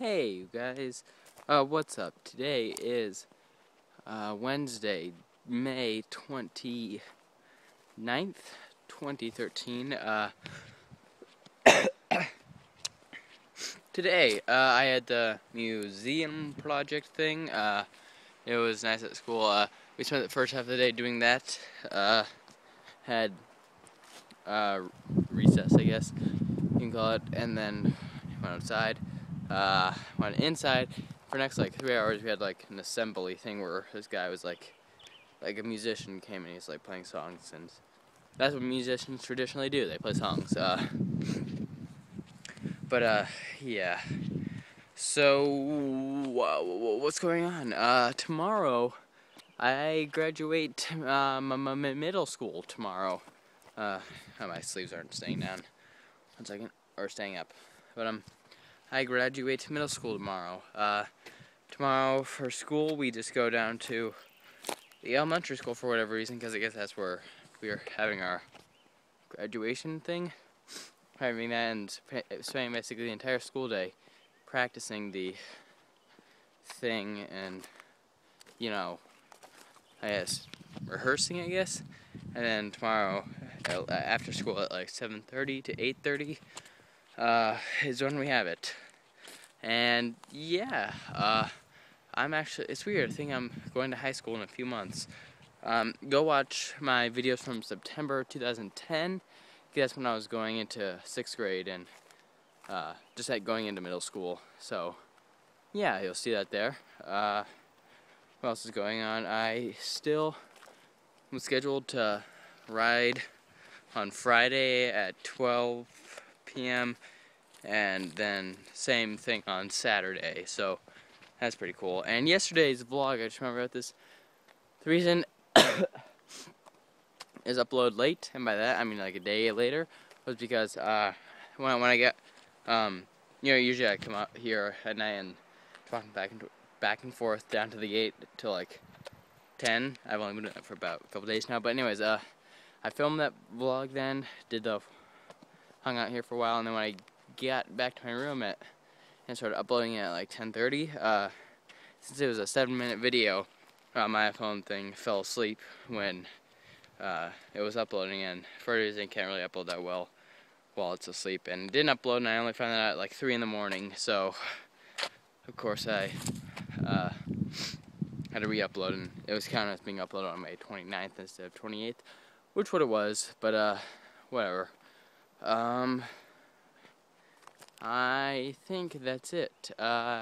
Hey you guys, what's up? Today is Wednesday, May 29th, 2013. Today I had the museum project thing. It was nice at school. We spent the first half of the day doing that. Had recess, I guess you can call it, and then went outside. Went inside for the next like 3 hours. We had like an assembly thing where this guy was like a musician came and he's like playing songs, and that's what musicians traditionally do. They play songs. Yeah. So what's going on? Tomorrow I graduate middle school tomorrow. My sleeves aren't staying down. 1 second, or staying up. But I graduate middle school tomorrow. Tomorrow for school we just go down to the elementary school for whatever reason, because I guess that's where we are having our graduation thing. Having that and spending basically the entire school day practicing the thing and, you know, I guess rehearsing, I guess. And then tomorrow after school at like 7:30 to 8:30 is when we have it. And yeah, it's weird. I think I'm going to high school in a few months. Go watch my videos from September 2010. That's when I was going into 6th grade and just like going into middle school. So yeah, you'll see that there. What else is going on? I still am scheduled to ride on Friday at 12 p.m. and then same thing on Saturday. So that's pretty cool. And yesterday's vlog, I just remember about this. The reason is upload late, and by that I mean like a day later, was because when I get usually I come out here at night and walking back and forth down to the gate till like 10. I've only been doing it for about a couple days now, but anyways, I filmed that vlog then, hung out here for a while, and then when I got back to my room and started uploading it at like 10:30, since it was a 7-minute video, my phone thing fell asleep when it was uploading, and for a reason it can't really upload that well while it's asleep, and it didn't upload, and I only found that out at like 3 in the morning, so of course I had to re-upload, and it was counted as being uploaded on May 29th instead of 28th, which what it was, but whatever. I think that's it.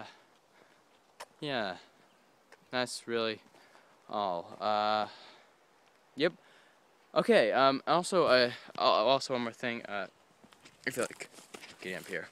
Yeah, that's really all. Yep. Okay, also one more thing, I feel like getting up here.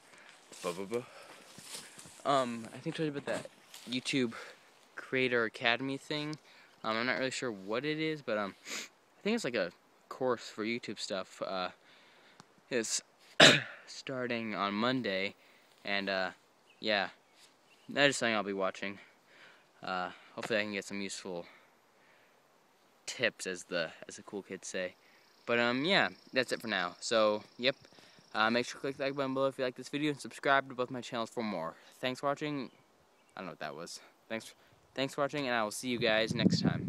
I think I told you about that YouTube Creator Academy thing. I'm not really sure what it is, but I think it's like a course for YouTube stuff. It's starting on Monday, and yeah, that is something I'll be watching. Hopefully I can get some useful tips, as the cool kids say. But yeah, that's it for now. So yep, make sure to click the like button below if you like this video, and subscribe to both my channels for more. Thanks for watching. I don't know what that was. Thanks for watching, and I will see you guys next time.